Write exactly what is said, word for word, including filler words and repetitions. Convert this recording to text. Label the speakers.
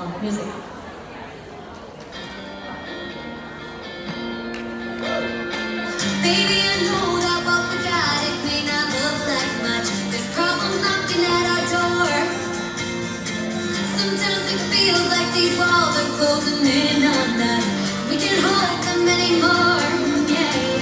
Speaker 1: on music.
Speaker 2: Baby, I know that what we got, it may not look like much. There's problems knocking at our door. Sometimes it feels like these walls are closing in on us. We can't hold them anymore, yeah.